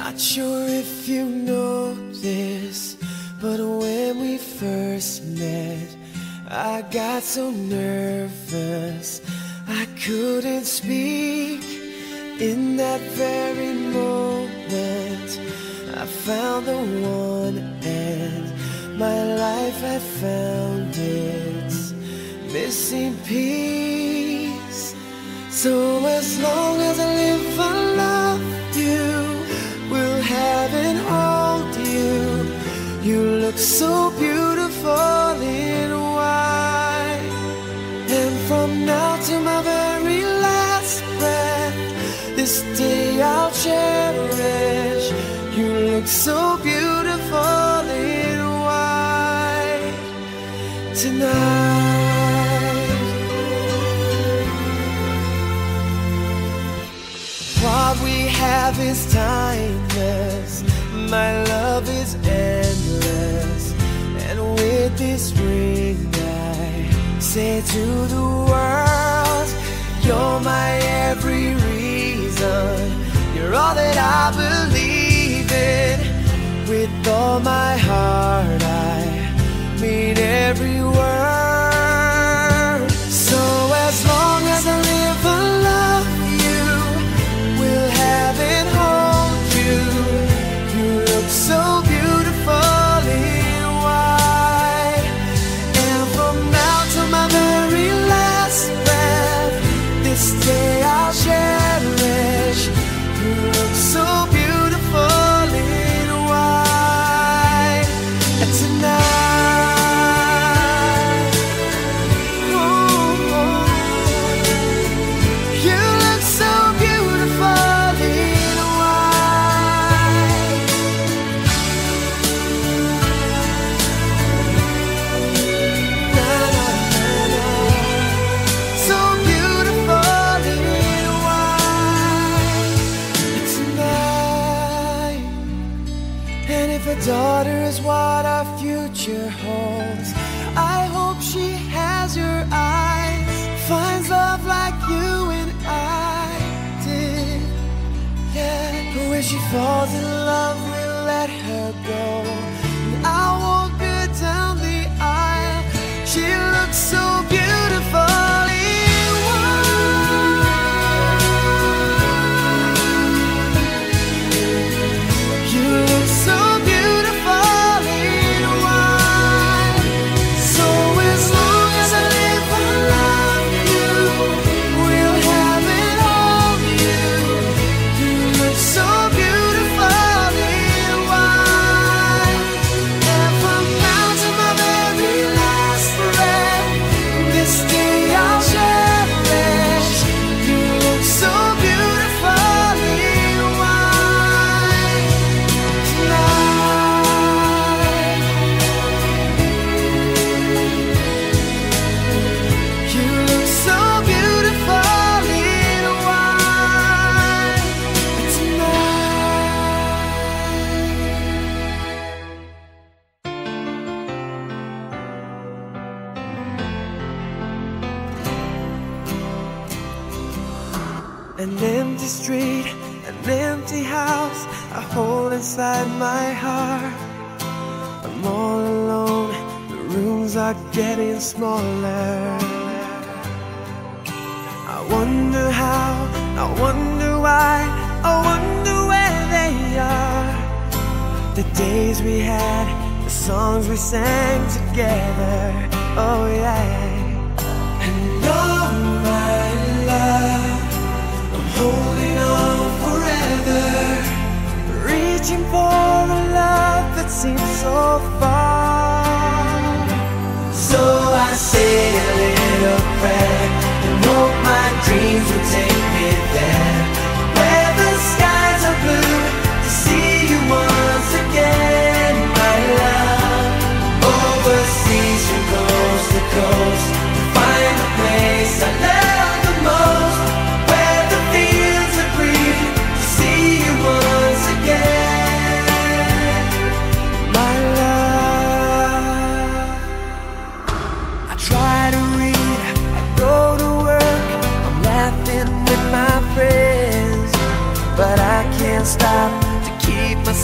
Not sure if you know this, but when we first met, I got so nervous I couldn't speak. In that very moment, I found the one, and my life had found its missing piece. So as long as I live, I love you, will have and hold you. You look so beautiful in white, and from now to my very last breath, this day I'll cherish. You look so beautiful in white tonight. What we have is timeless, my love is endless, and with this ring I say to the world, you're my every reason, you're all that I believe in. With all my heart I mean every word. So as long as I live, I love you, will have and hold you. You look so beautiful in white, and from now to my very last breath, this day I'll cherish. You look so beautiful in white tonight. Ooh, you look so beautiful in white. Na, na, na, na. So beautiful in white tonight. And if a daughter is what our future holds, I hope she has your eyes, finds love like you and I did. Yeah, but when she falls in love, we'll let her go, and I'll walk her down the aisle. She looks so beautiful in white. You look so beautiful in white. So as long as I live, I love you, will have and hold you. You look so beautiful in white, and from now to my very last breath, this day I'll cherish. You look so beautiful in white tonight. You look so beautiful in white tonight. An empty street, an empty house, a hole inside my heart. I'm all alone, the rooms are getting smaller. I wonder how, I wonder why, I wonder where they are. The days we had, the songs we sang together, oh yeah. And oh my love, I'm holding on forever, reaching for a love that seems so far. So I say a little prayer and hope my dreams will take me there, where the skies are blue, to see you once again, my love. Overseas from coast to coast, to find a place I love the most, where the fields are green, to see you once again, my love. I try to read, I go to work, I'm laughing with my friends, but I can't stop to keep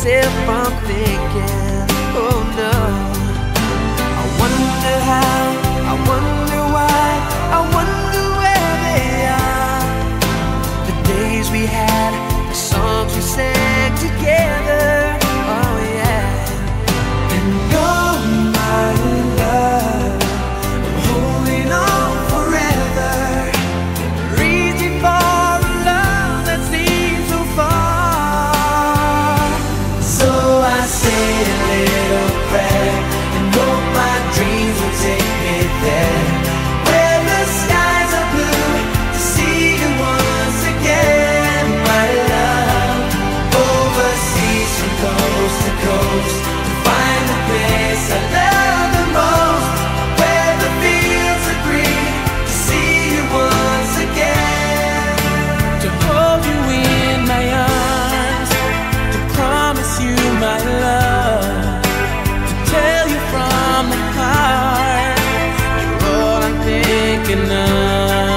myself from thinking, oh no. I wonder how, I wonder why, I wonder where they are. The days we had, the songs we sang together, oh yeah. And oh my love, I'm holding on forever, reaching for a love that seems so far. So I say a little prayer and hope my dreams will take me there, where the skies are blue, to see you once again, my love. Overseas from coast to coast, to find the place I love the most, where the fields are green, to see you once again. To hold you in my arms, to promise you my love, to tell you from the heart, you're all I'm thinking of.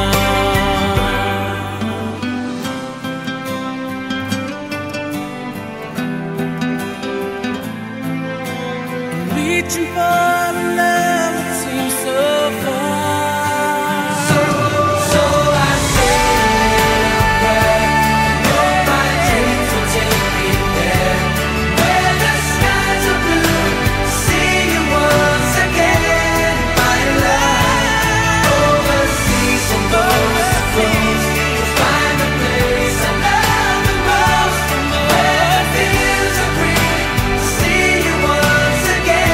Reaching for a love that seems so far. So I say a prayer, hope my dreams will take me there, where the skies are blue, to see you once again, my love. Overseas from coast to coast, to find the place I love the most, where the fields are green, to see you once again.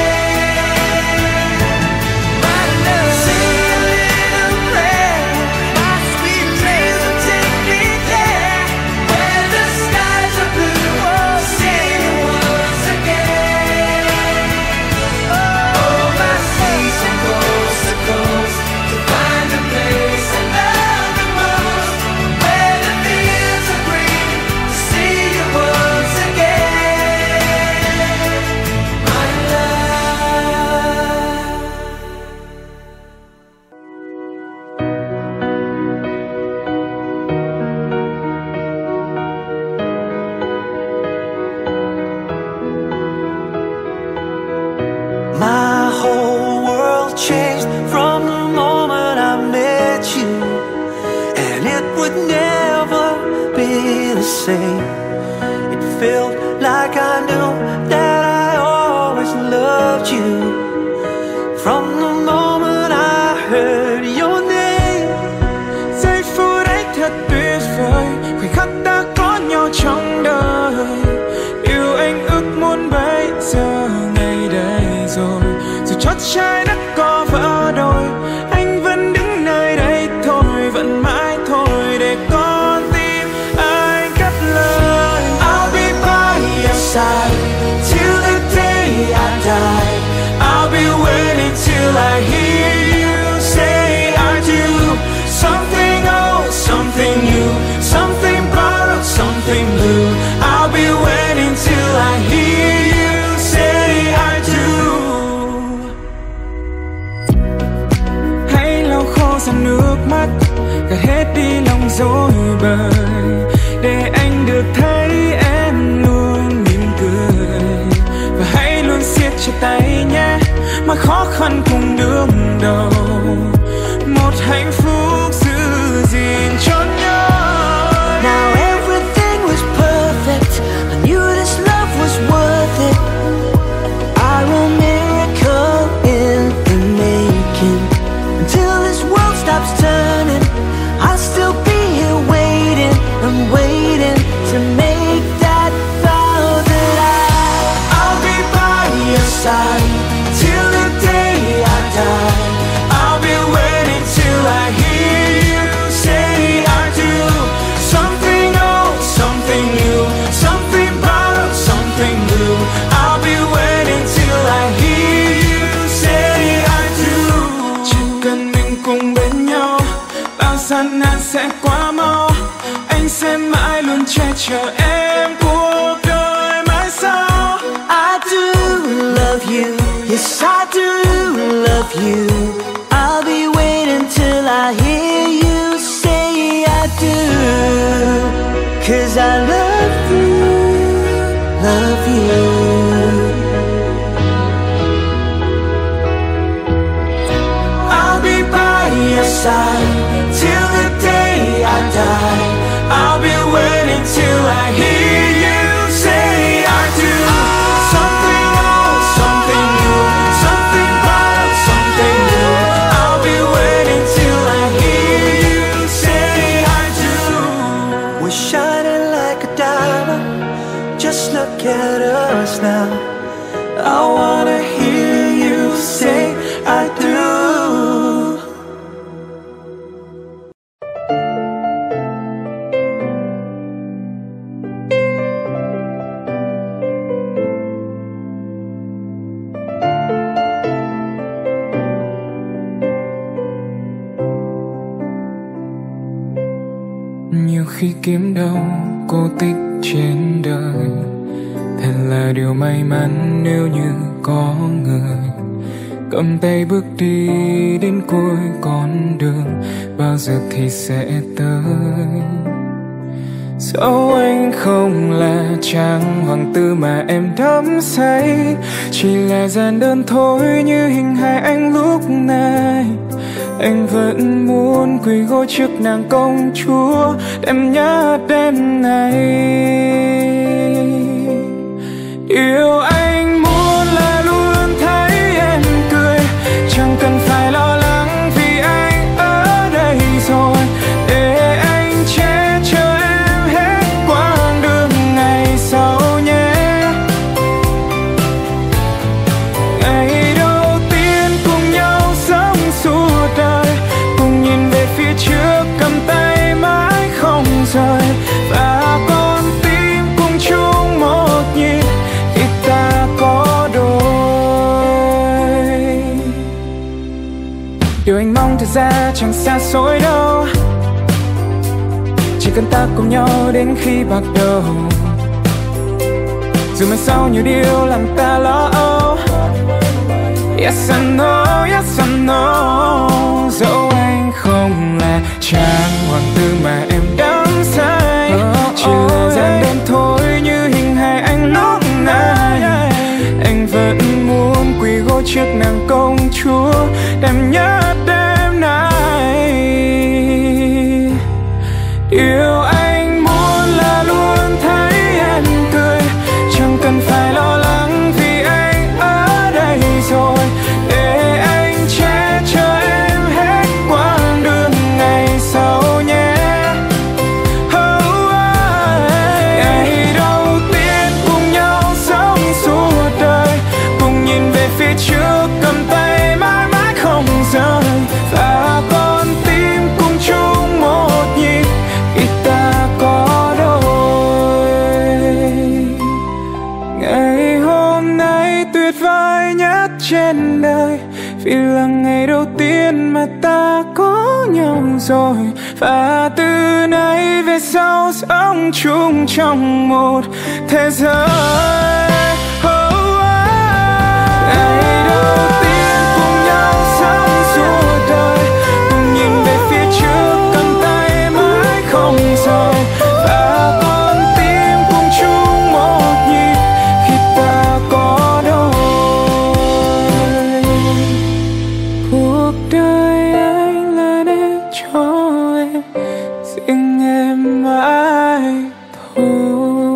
My whole world changed from the moment I met you, and it would never be the same. It felt like I knew that I always loved you, from the moment I heard your name. Giây phút ấy thật tuyệt vời, khoảnh khắc ta có nhau trong đời. Yêu anh ước muốn bây giờ ngày đây rồi, dù chót trái đất có vỡ đôi, anh vẫn đứng nơi đây thôi, vẫn mãi thôi để con tim anh cất lời. I'll be by your side till the day I die. I'll be waiting till I hear you say I do. Something old, something new, something borrowed, something blue. I'll be waiting till I hear you say I do. Hãy lau khô dòng nước mắt, gạt hết đi lòng dối bời, để anh được thấy em luôn mỉm cười. Và hãy luôn siết chặt tay nhé, mọi khó khăn cùng đương đầu, một hạnh phúc giữ gìn cho nhau. Now everything was perfect, I knew this love was worth it. I will miracle in the making, until this world stops turning. I'll still be here waiting, I'm waiting to make that vow that I'll be by your side till the day I die. I'll be waiting till I hear you say I do. Something old, something new, something borrowed, something blue. I'll be waiting till I hear you say I do. Chỉ cần mình cùng bên nhau, bao gian nan sẽ qua mau. Anh sẽ mãi luôn che chở em cuộc đời mãi sau. I do love you, yes I do love you. I'll be waiting till I hear you say I do. 'Cause I love you, love you. khi kiếm đâu cô tích trên đời. Thật là điều may mắn nếu như có người cầm tay bước đi đến cuối con đường, bao giờ thì sẽ tới. Dẫu anh không là chàng hoàng tử mà em đắm say, chỉ là gian đơn thôi như hình hài anh lúc này. Anh vẫn muốn quỳ gối trước nàng công chúa, em nhớ đêm này. Điều anh muốn là luôn thấy em cười, chẳng cần phải lo lắng vì anh ở đây rồi, để anh che chở em hết quãng đường ngày sau nhé. Ngày đầu tiên cùng nhau sống suốt đời, cùng nhìn về phía trước cầm tay mãi không rời, và con tim cùng chung một nhịp khi ta có đôi. Điều anh mong thật ra chẳng xa xôi đâu, chỉ cần ta cùng nhau đến khi bạc đầu. Dù mai sau nhiều điều làm ta lo âu, yes I know, yes I know. Dẫu anh không là chàng hoàng tử mà em đắm say, chỉ là gian đơn thôi như hình hài anh lúc này. Anh vẫn muốn quỳ gối trước nàng công chúa, em nhớ đêm nay. Điều anh muốn là luôn thấy em cười, chẳng cần phải lo lắng vì anh ở đây rồi, để anh che chở em hết quãng đường ngày sau nhé. Ngày đầu tiên cùng nhau sống suốt đời, cùng nhìn về phía trước cầm tay mãi mãi không rời, và con tim cùng chung một nhịp khi ta có đôi. Ngày hôm nay tuyệt vời nhất trên đời, vì là ngày đầu tiên mà ta có nhau rồi, và từ nay về sau sống chung trong một thế giới. Ngày đầu tiên cùng nhau sống suốt đời, cùng nhìn về phía trước cầm tay mãi không rời, và con tim cùng chung một nhịp khi ta có đôi. Cuộc đời anh là để cho em, riêng em mãi thôi.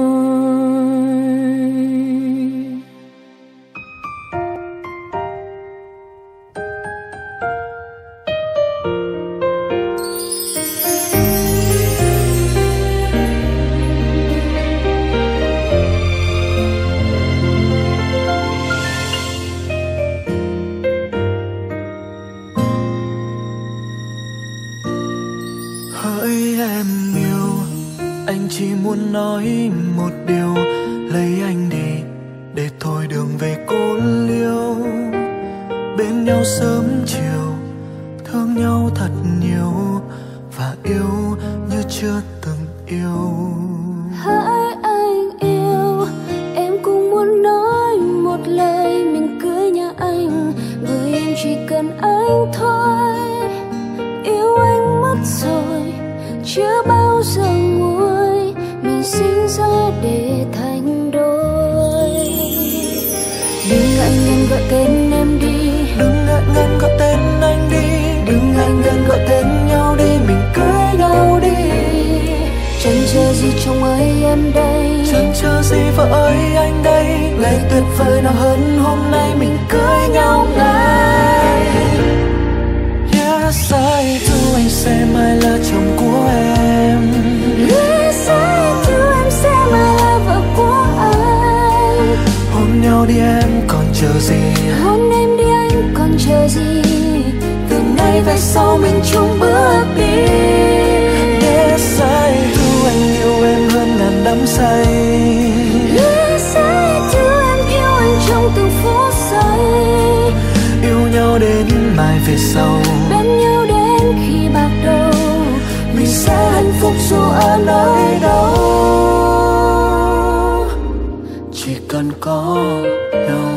Hỡi em yêu, anh chỉ muốn nói một điều, lấy anh đi để thôi đường về cô liêu. Bên nhau sớm chiều, thương nhau thật nhiều, và yêu như chưa từng yêu. Hỡi anh yêu, em cũng muốn nói một lời mình cưới nhà anh, bởi em chỉ cần anh thôi. Yêu anh mất rồi, chưa bao giờ nguôi, mình sinh ra để thành đôi. Đừng ngại ngần gọi tên em đi, Đừng ngại ngần gọi tên anh đi, đừng ngại ngần gọi tên nhau đi, mình cưới nhau đi. Chẳng chờ gì chồng ơi em đây, chẳng chờ gì vợ ơi anh đây. Ngày tuyệt vời nào hơn hôm nay mình cưới nhau ngay. Yes I do, anh sẽ mãi là chồng của em. Yes I do, em sẽ mãi là vợ của anh. Hôn nhau đi em còn chờ gì, Hôn em đi anh còn chờ gì, từ nay về sau mình chung bước đi. Yes I do, anh yêu em hơn ngàn đắm say. Yes I do, em yêu anh trong từng phút giây. Yêu nhau đến mai về sau, Bên nhau đến khi bạc đầu, mình sẽ hạnh phúc dù ở nơi đâu. Chỉ cần có nhau.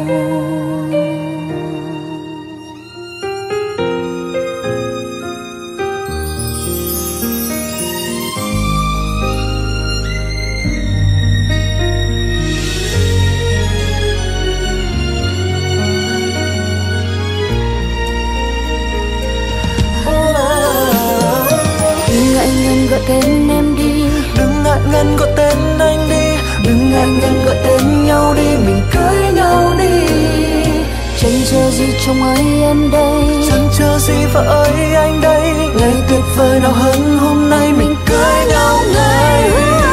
Gọi tên em đi, đừng ngại ngần gọi tên anh đi, đừng ngại ngần gọi tên nhau đi, mình cưới nhau đi. Chẳng chờ gì chồng ơi em đây, chẳng chờ gì vợ ơi anh đây. Ngày tuyệt vời nào hơn hôm nay mình cưới nhau ngay.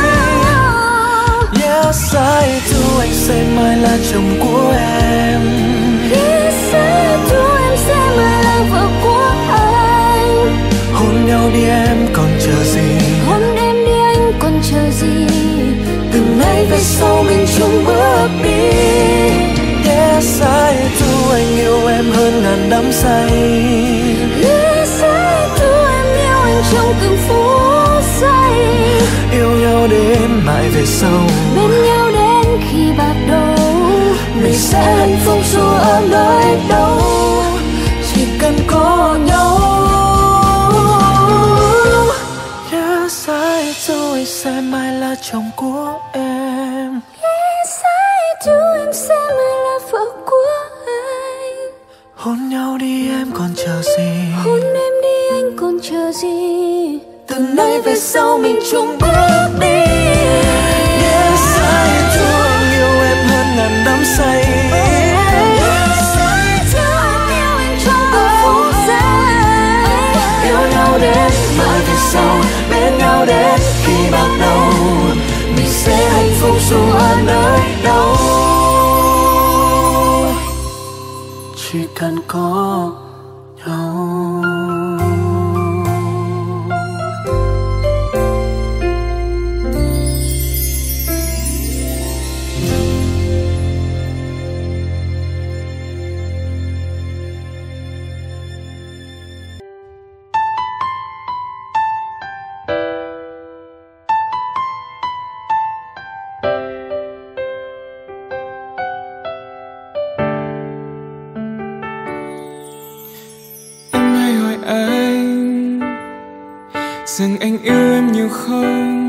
Yes I do, anh sẽ mãi là chồng của em. Yes I do, em sẽ mãi là vợ của anh. Hôn nhau đi em còn chờ gì, hôn em đi anh còn chờ gì. Từ nay về sau mình chung bước đi. Yes I do, anh yêu em hơn ngàn đắm say. Yes I do, em yêu anh trong từng phút giây. Yêu nhau đến mãi về sau, bên nhau đến khi bạc đầu. Mình sẽ hạnh phúc dù ở nơi đâu, chỉ cần có nhau. Yes I do, anh sẽ mãi là chồng của em. Yes I do, em sẽ mãi là vợ của anh. Hôn nhau đi em còn chờ gì, hôn em đi anh còn chờ gì. từ nay về sau mình chung bước đi. Yes I do, anh yêu em hơn ngàn đắm say. Yes I do, em yêu anh trong từng phút giây. Yêu nhau đến mãi về sau, bên nhau đến khi bạc đầu. Mình sẽ hạnh phúc dù ở nơi đâu, chỉ cần có nhau. Rằng anh yêu em nhiều không,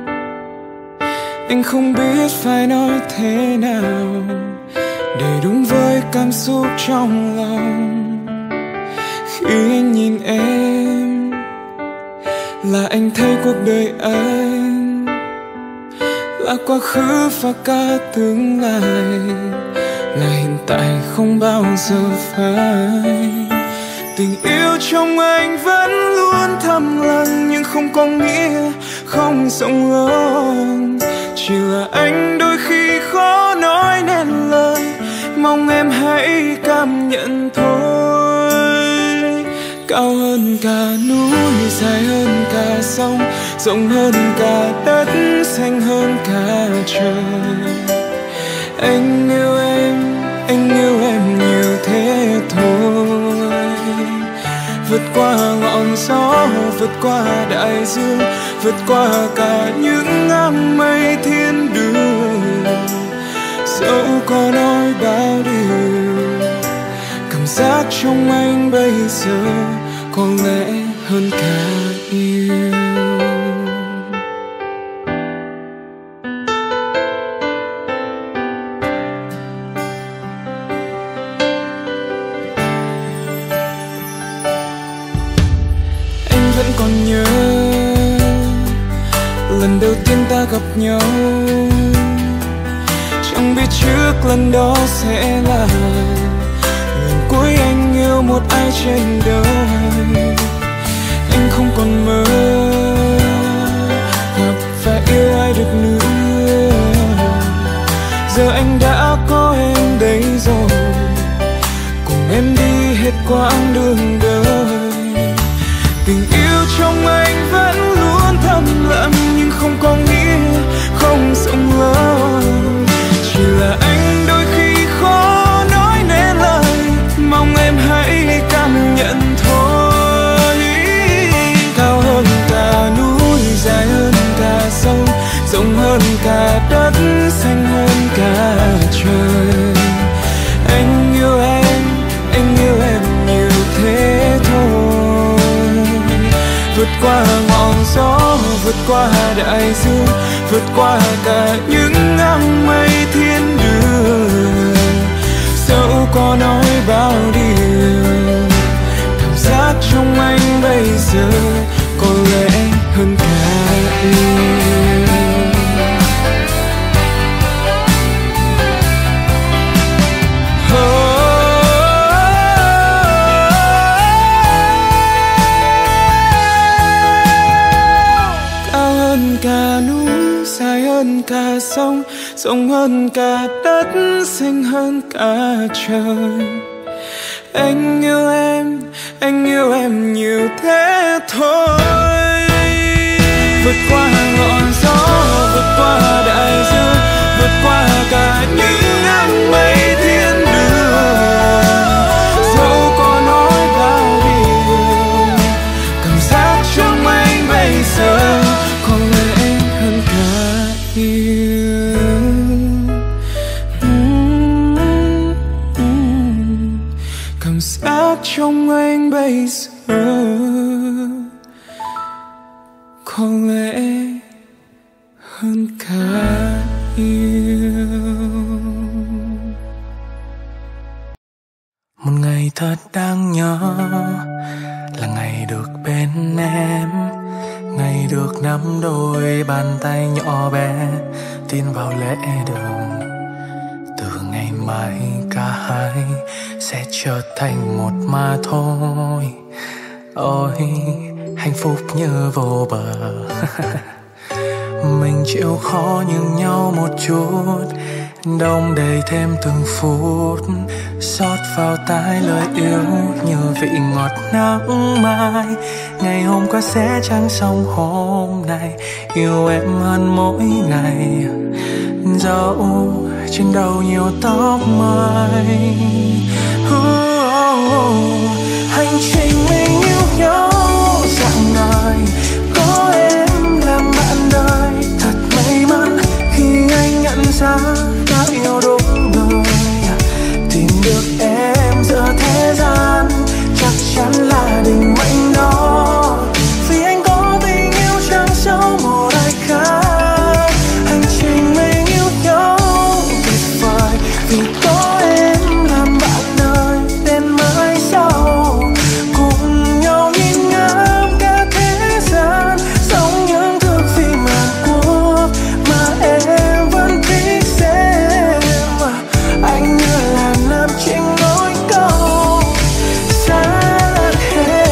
anh không biết phải nói thế nào để đúng với cảm xúc trong lòng. Khi anh nhìn em là anh thấy cuộc đời anh là quá khứ và cả tương lai, là hiện tại không bao giờ phai. Tình yêu trong anh vẫn luôn thầm lặng, nhưng không có nghĩa không rộng lớn. Chỉ là anh đôi khi khó nói nên lời, mong em hãy cảm nhận thôi. Cao hơn cả núi, dài hơn cả sông, rộng hơn cả đất, xanh hơn cả trời. Anh yêu em nhiều thế thôi. Vượt qua ngọn gió, vượt qua đại dương, vượt qua cả những áng mây thiên đường. Dẫu có nói bao điều, cảm giác trong anh bây giờ có lẽ hơn cả yêu. Còn nhớ lần đầu tiên ta gặp nhau, chẳng biết trước lần đó sẽ là lần cuối anh yêu một ai trên đời. Anh không còn mơ gặp và yêu ai được nữa, giờ anh đã có em đây rồi, cùng em đi hết quãng đường đời. Tình yêu trong anh vẫn luôn thầm lặng, nhưng không có nghĩa không rộng lớn. Chỉ là anh đôi khi khó nói nên lời, mong em hãy cảm nhận thôi. qua ngọn gió, vượt qua đại dương, vượt qua cả những áng mây thiên đường. Dẫu có nói bao điều, cảm giác trong anh bây giờ có lẽ hơn cả yêu. Cả sông, rộng hơn cả đất, xinh hơn cả trời. Anh yêu em nhiều thế thôi. Vượt qua ngọn gió, vượt qua đại dương, vượt qua cả những áng mây thiên đường. Dẫu có nói bao điều, cảm giác trong anh bây giờ có lẽ hơn cả yêu. Cảm giác trong anh bây giờ có lẽ hơn cả yêu. Một ngày thật đáng nhớ là ngày được bên em, ngày được nắm đôi bàn tay nhỏ bé tiến vào lễ đường. Từ ngày mai cả hai sẽ trở thành một mà thôi. Ôi hạnh phúc như vô bờ. Mình chịu khó nhường nhau một chút, đong đầy thêm từng phút, xót vào tai lời yêu như vị ngọt nắng mai. Ngày hôm qua sẽ chẳng xong hôm nay, yêu em hơn mỗi ngày. Dẫu trên đầu nhiều tóc mai. Hành trình mình yêu nhau dạng đời, có em làm bạn đời. Thật may mắn khi anh nhận ra đã yêu đúng người. Tìm được em giữa thế gian chắc chắn là định mệnh đó. Vì anh có tình yêu chẳng sâu một ai khác. Hành trình mình yêu nhau tuyệt vời, vì có em làm bạn đời đến mãi sau. Cùng nhau nhìn ngắm cả thế gian, giống những thước phim Hàn Quốc mà em vẫn thích xem. Anh như là nam chính nối câu xa hết.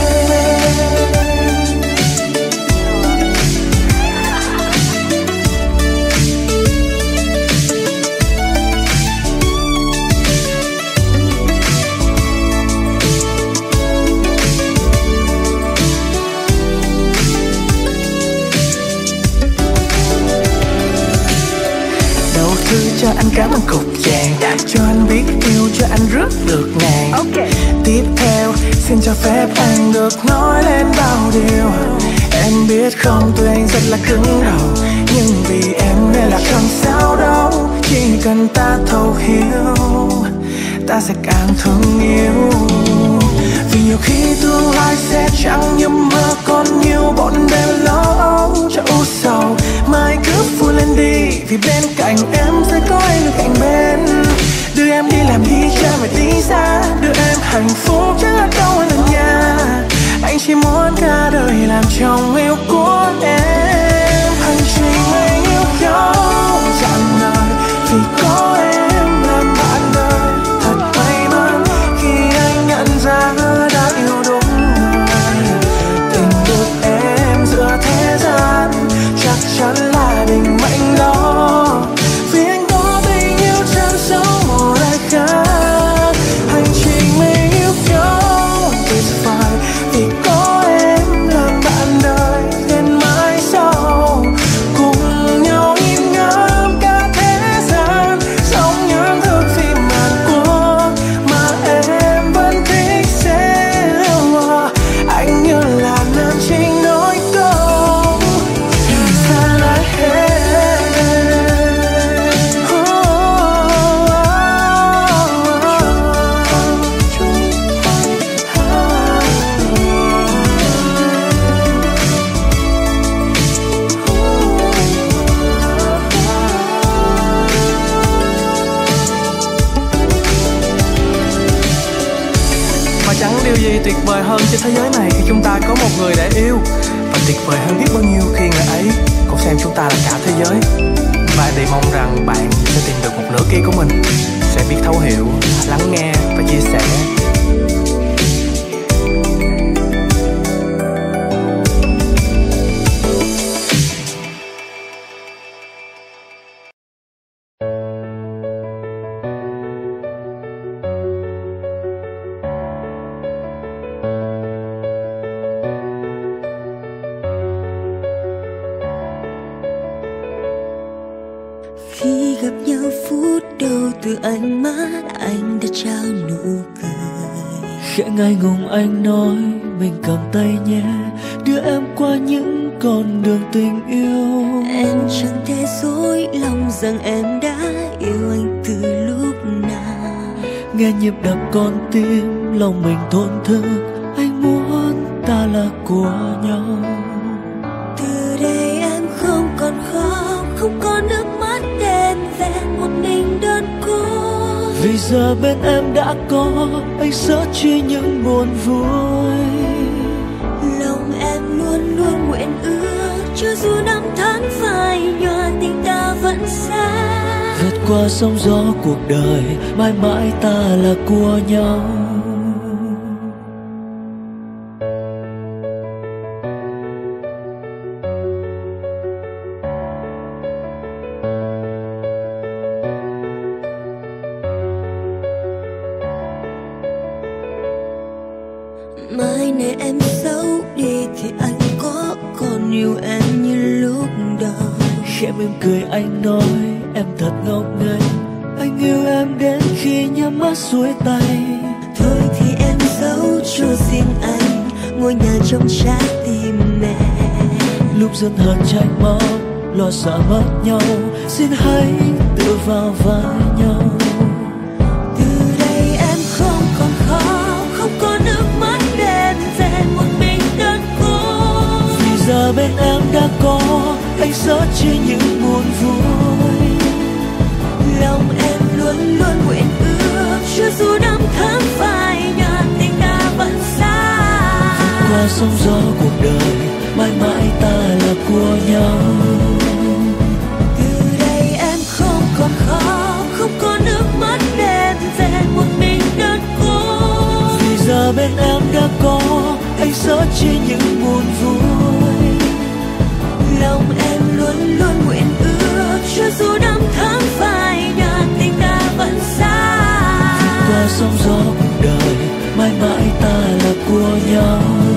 Đầu thư cho anh cảm ơn cục vàng, cho anh biết yêu, cho anh rước được nàng. Tiếp theo xin cho phép anh được nói lên bao điều. Em biết không, tụi anh rất là cứng đầu, nhưng vì em nên là không sao đâu. Chỉ cần ta thấu hiểu, ta sẽ càng thương yêu. Vì nhiều khi tương lai sẽ chẳng như mơ, còn nhiều bọn đêm lo âu cho u sầu. Mai cứ vui lên đi, vì bên cạnh em sẽ có anh ở cạnh bên. Đưa em đi làm đi chơi và đi xa, đưa em hạnh phúc chẳng là đâu ở lần nhà. Anh chỉ muốn cả đời làm chồng yêu của em. Hành trình mình yêu nhau dạng đời, vì có em làm bạn đời. Thật may mắn khi anh nhận ra đã yêu đúng người. Tìm được em giữa thế gian chắc chắn là định mệnh đó. Vì anh có tình yêu chẳng giống một ai khác. Hành trình mình yêu nhau tuyệt vời, vì có em làm bạn đời đến mãi sau. Cùng nhau nhìn ngắm cả thế gian, vời hơn trên thế giới này khi chúng ta có một người để yêu. Và tuyệt vời hơn biết bao nhiêu khi người ấy cũng xem chúng ta là cả thế giới. Và em thì mong rằng bạn sẽ tìm được một nửa kia của mình, sẽ biết thấu hiểu, lắng nghe và chia sẻ. Khi gặp nhau phút đầu từ ánh mắt anh đã trao nụ cười. Khẽ ngại ngùng anh nói mình cầm tay nhé, đưa em qua những con đường tình yêu. Em chẳng thể dối lòng rằng em đã yêu anh từ lúc nào. Nghe nhịp đập con tim lòng mình thổn thức, anh muốn ta là của nhau. Từ đây em không còn khóc, không còn nước mắt đen vẹn một mình đơn cô. Vì giờ bên em đã có anh sớt chia những buồn vui. Lòng em luôn luôn nguyện ước, cho dù năm tháng phai nhòa tình ta vẫn xa. Vượt qua sóng gió cuộc đời, mãi mãi ta là của nhau. Mai này em xấu đi thì anh có còn yêu em như lúc đầu. Khẽ mỉm cười anh nói em thật ngốc nghếch, anh yêu em đến khi nhắm mắt xuôi tay. Thôi thì em giấu cho riêng anh ngôi nhà trong trái tim mẹ. Lúc giận hờn trách móc lo sợ mất nhau, xin hãy tự vào vai nhau. Từ đây em không còn khóc, không có nước mắt đen vẹn một mình đơn cô. Vì giờ bên em đã có anh sớt chia những buồn vui. Lòng em luôn luôn nguyện ước, cho dù năm tháng phai nhạt tình ta vẫn xa. Qua sóng gió cuộc đời, mãi mãi ta là của nhau. Từ đây em không còn khóc, không có nước mắt đen vẹn một mình đơn cô. Vì giờ bên em đã có anh sớt chia những buồn vui. Lòng em luôn luôn nguyện ước, cho dù năm tháng phai nhạt tình ta vẫn xa. Qua sóng gió cuộc đời, mãi mãi ta là của nhau.